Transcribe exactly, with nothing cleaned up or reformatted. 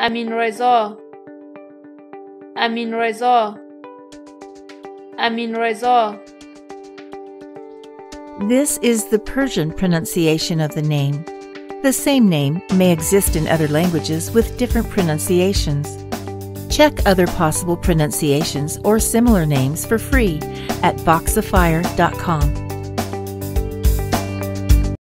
امین رضا امین رضا امین رضا. This is the Persian pronunciation of the name. The same name may exist in other languages with different pronunciations. Check other possible pronunciations or similar names for free at voxifier dot com.